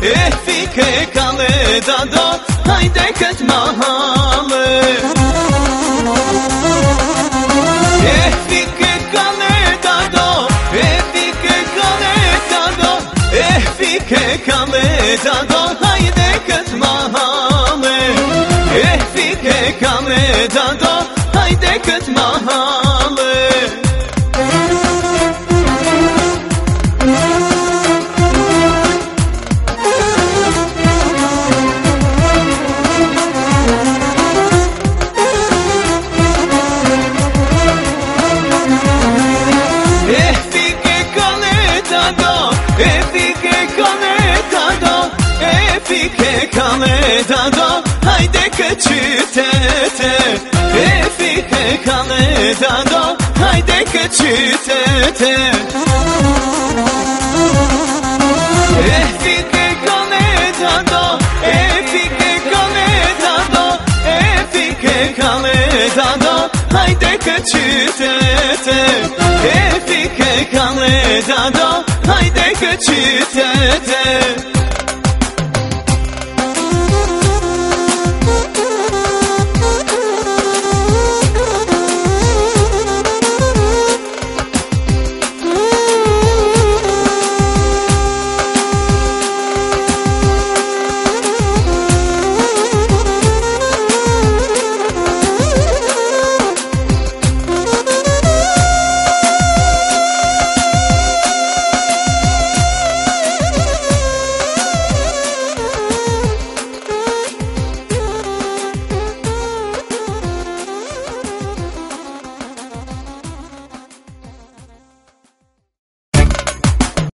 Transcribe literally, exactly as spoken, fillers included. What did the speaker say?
e fiche cale dado, haide cât mahale. E fiche cale dado, e fiche cale dado, e fiche cale dado, haide cât mahale. E fiche cale dado, haide cât mahale. Fiche cale dado, haide că citete. E fiche cale dado, haide că citete. E fiche cale dado, e fiche cale dado, e fiche cale dado, haide că citete.